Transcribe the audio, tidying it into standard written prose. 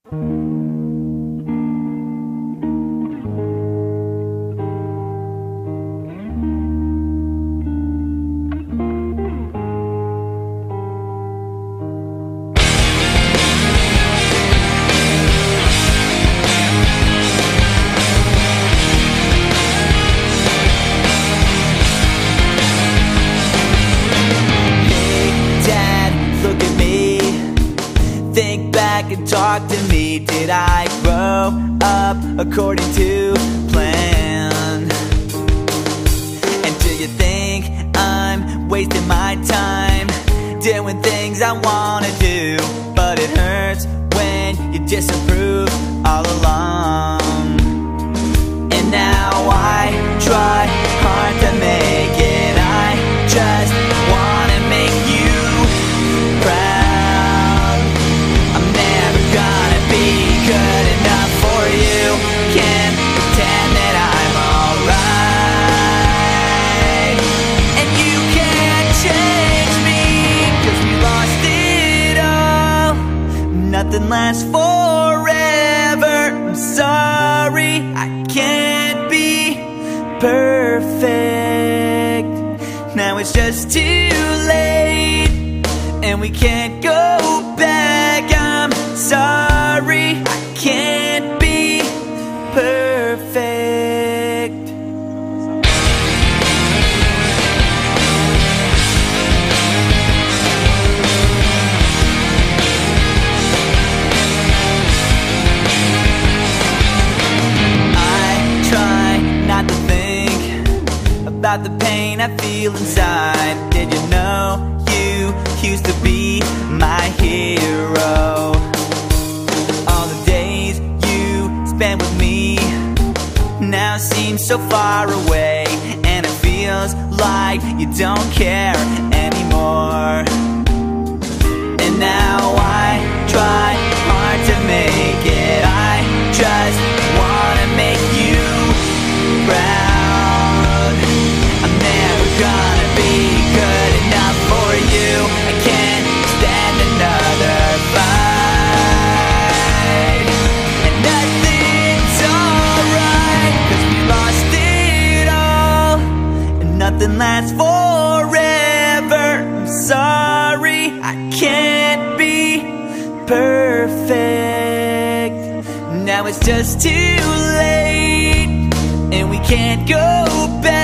Think back and talk to me. Did I grow up according to plan? And do you think I'm wasting my time doing things I wanna do? But it hurts when you disapprove all along. And now I try hard to make it. I just wanna make you proud. Good enough for you. Can't pretend that I'm alright. And you can't change me, 'cause we lost it all. Nothing lasts forever. I'm sorry, I can't be perfect. Now it's just too late, and we can't go back. I'm sorry, I can't be perfect. I try not to think about the pain I feel inside. Did you know you used to be my hero? Spent with me now seems so far away, and it feels like you don't care anymore. And now I try hard to make it. I just wanna make you proud. I'm never gonna be good enough for you. I can't stand another fight. Nothing lasts forever. I'm sorry, I can't be perfect. Now it's just too late, and we can't go back.